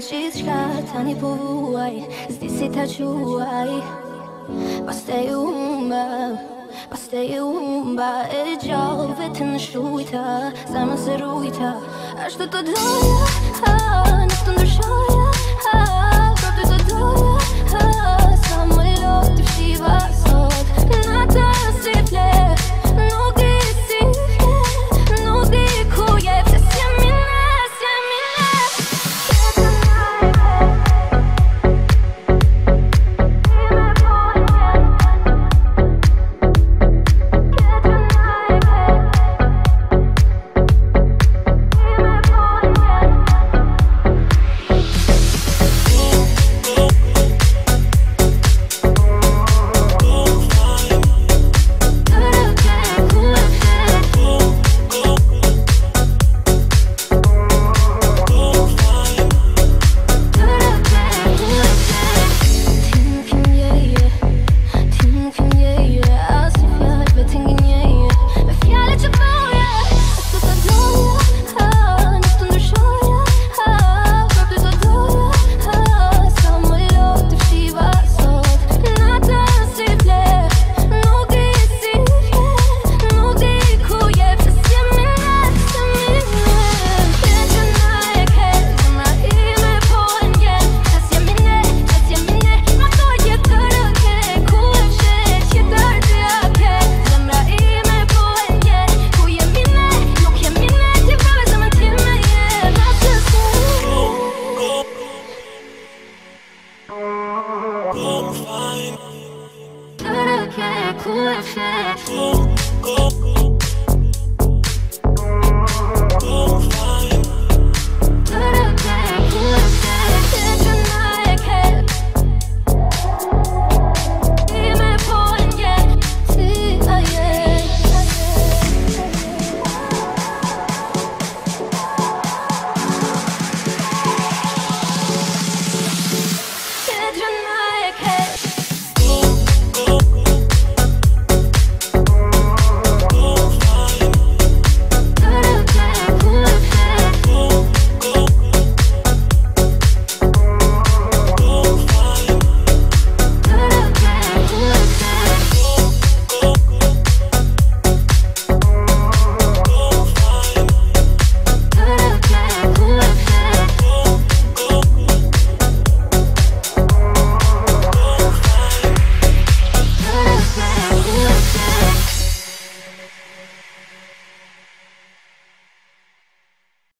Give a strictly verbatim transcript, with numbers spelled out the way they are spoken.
gjithçka tani po vuaj, s'di si ta quaj. Pastaj u humba, pastaj u humba e gjallë vetëm në shujta, sa më se rujta. Ashtu të doja, ha, nuk të ndryshoja, ha, prap ty të doja, ha, sa më lot të fshiva.